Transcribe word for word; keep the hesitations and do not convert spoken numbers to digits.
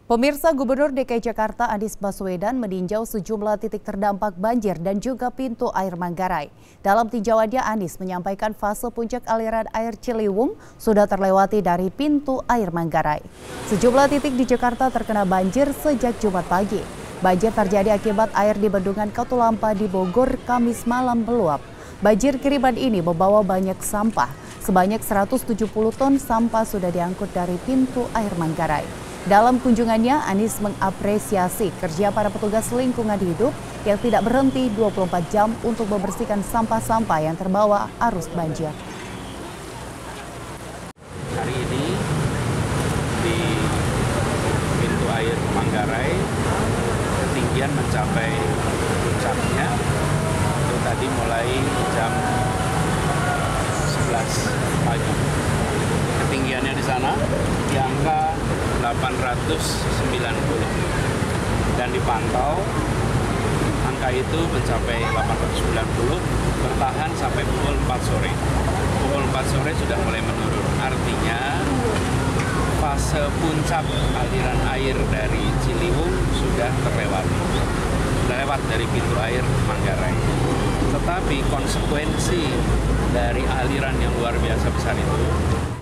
Pemirsa, Gubernur D K I Jakarta Anies Baswedan meninjau sejumlah titik terdampak banjir dan juga pintu air Manggarai. Dalam tinjauannya, Anies menyampaikan fase puncak aliran air Ciliwung sudah terlewati dari pintu air Manggarai. Sejumlah titik di Jakarta terkena banjir sejak Jumat pagi. Banjir terjadi akibat air di Bendungan Katulampa di Bogor Kamis malam meluap. Banjir kiriman ini membawa banyak sampah. Sebanyak seratus tujuh puluh ton sampah sudah diangkut dari pintu air Manggarai. Dalam kunjungannya, Anies mengapresiasi kerja para petugas lingkungan hidup yang tidak berhenti dua puluh empat jam untuk membersihkan sampah-sampah yang terbawa arus banjir. Hari ini di pintu air Manggarai ketinggian mencapai puncaknya itu tadi mulai jam sebelas pagi. Ketinggiannya di sana di angka delapan ratus sembilan puluh dan dipantau angka itu mencapai delapan ratus sembilan puluh bertahan sampai pukul empat sore. Pukul empat sore sudah mulai menurun. Artinya fase puncak aliran air dari Ciliwung sudah terlewati. Sudah lewat dari pintu air Manggarai. Tetapi konsekuensi dari aliran yang luar biasa besar itu